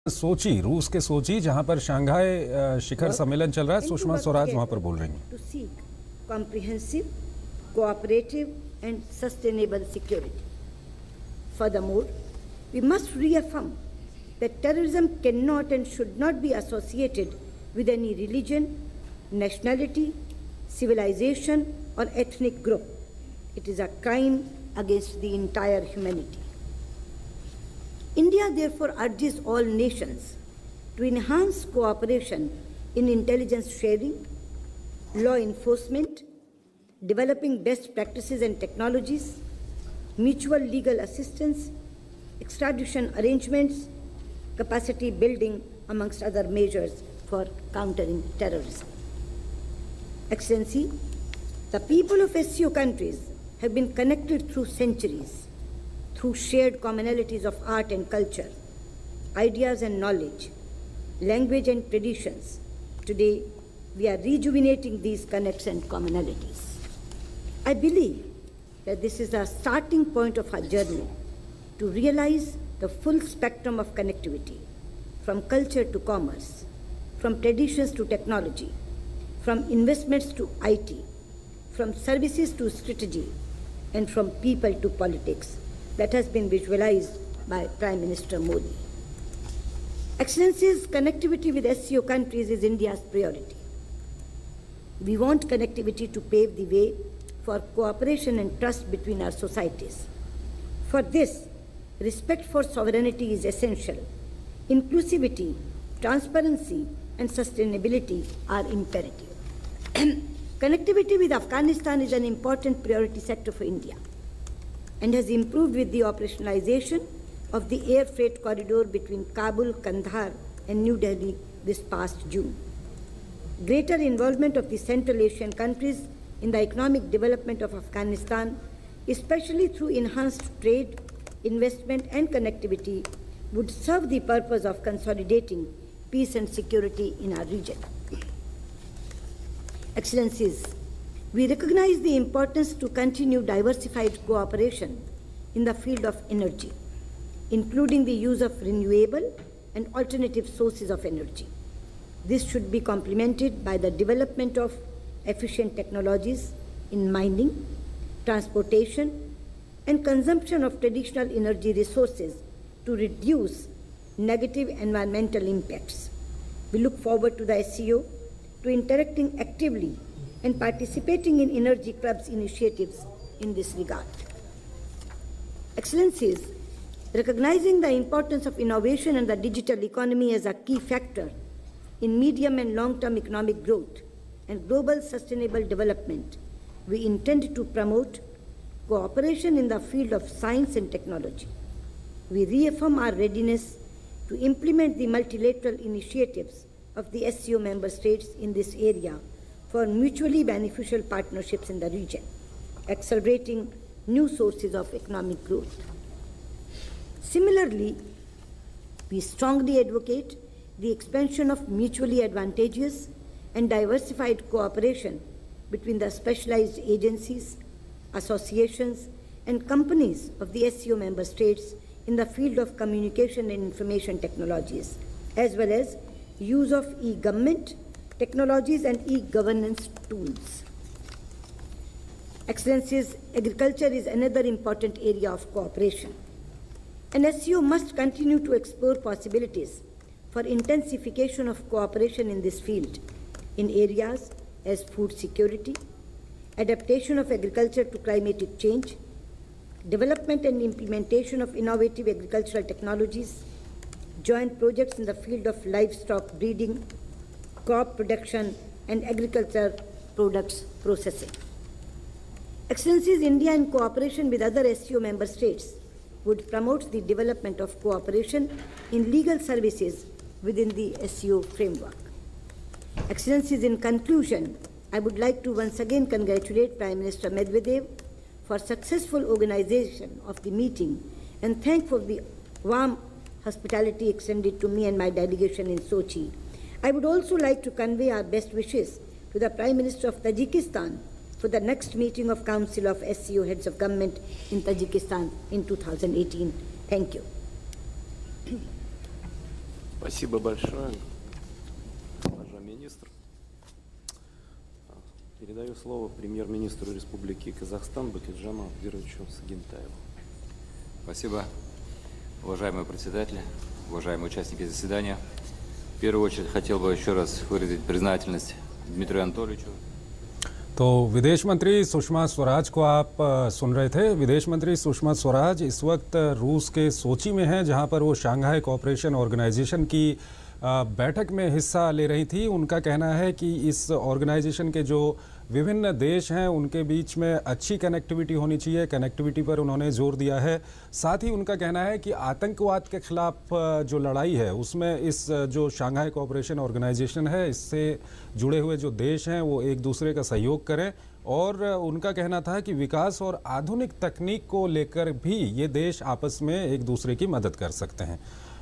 सोची, रूस के सोची, जहां पर शंघाई शिखर सम्मेलन चल रहा है, सुषमा स्वराज वहां पर बोल रही हैं। To seek comprehensive, cooperative and sustainable security. Furthermore, we must reaffirm that terrorism cannot and should not be associated with any religion, nationality, civilization or ethnic group. It is a crime against the entire humanity. India therefore urges all nations to enhance cooperation in intelligence sharing, law enforcement, developing best practices and technologies, mutual legal assistance, extradition arrangements, capacity building, amongst other measures for countering terrorism. Excellency, the people of SCO countries have been connected through centuries, through shared commonalities of art and culture, ideas and knowledge, language and traditions. Today, we are rejuvenating these connects and commonalities. I believe that this is the starting point of our journey to realize the full spectrum of connectivity, from culture to commerce, from traditions to technology, from investments to IT, from services to strategy, and from people to politics, that has been visualized by Prime Minister Modi. Excellencies, connectivity with SCO countries is India's priority. We want connectivity to pave the way for cooperation and trust between our societies. For this, respect for sovereignty is essential. Inclusivity, transparency, and sustainability are imperative. Connectivity with Afghanistan is an important priority sector for India and has improved with the operationalization of the air freight corridor between Kabul, Kandahar, and New Delhi this past June. Greater involvement of the Central Asian countries in the economic development of Afghanistan, especially through enhanced trade, investment, and connectivity, would serve the purpose of consolidating peace and security in our region. Excellencies, we recognize the importance to continue diversified cooperation in the field of energy, including the use of renewable and alternative sources of energy. This should be complemented by the development of efficient technologies in mining, transportation, and consumption of traditional energy resources to reduce negative environmental impacts. We look forward to the SCO to interacting actively and participating in Energy Club's initiatives in this regard. Excellencies, recognizing the importance of innovation and the digital economy as a key factor in medium and long-term economic growth and global sustainable development, we intend to promote cooperation in the field of science and technology. We reaffirm our readiness to implement the multilateral initiatives of the SCO member states in this area for mutually beneficial partnerships in the region, accelerating new sources of economic growth. Similarly, we strongly advocate the expansion of mutually advantageous and diversified cooperation between the specialized agencies, associations, and companies of the SCO member states in the field of communication and information technologies, as well as use of e-government technologies and e-governance tools. Excellencies, agriculture is another important area of cooperation. And SCO must continue to explore possibilities for intensification of cooperation in this field in areas as food security, adaptation of agriculture to climatic change, development and implementation of innovative agricultural technologies, joint projects in the field of livestock breeding, crop production, and agriculture products processing. Excellencies, India, in cooperation with other SCO member states, would promote the development of cooperation in legal services within the SCO framework. Excellencies, in conclusion, I would like to once again congratulate Prime Minister Medvedev for successful organization of the meeting and thank for the warm hospitality extended to me and my delegation in Sochi. I would also like to convey our best wishes to the Prime Minister of Tajikistan for the next meeting of Council of SCO Heads of Government in Tajikistan in 2018. Thank you. Спасибо большое, госпожа министр. Передаю слово премьер-министру Республики Казахстан Бакытжану Абдировичу Сагентаеву. Спасибо, уважаемый председатель, уважаемые участники заседания. В первую очередь хотел бы еще раз выразить признательность Дмитрию Анатольевичу. तो विदेश मंत्री सुषमा स्वराज को आप सुन रहे थे। विदेश मंत्री सुषमा स्वराज इस वक्त रूस के सोची में हैं, जहां पर वो शंघाई कोऑपरेशन ऑर्गेनाइजेशन की बैठक में हिस्सा ले रही थी। उनका कहना है कि इस ऑर्गेनाइजेशन के जो विभिन्न देश हैं उनके बीच में अच्छी कनेक्टिविटी होनी चाहिए। कनेक्टिविटी पर उन्होंने जोर दिया है। साथ ही उनका कहना है कि आतंकवाद के खिलाफ जो लड़ाई है उसमें इस जो शंघाई कोऑपरेशन ऑर्गेनाइजेशन है इससे जुड़े हुए जो देश हैं वो एक दूसरे का सहयोग करें। और उनका कहना था कि विकास और आधुनिक तकनीक को लेकर भी ये देश आपस में एक दूसरे की मदद कर सकते हैं।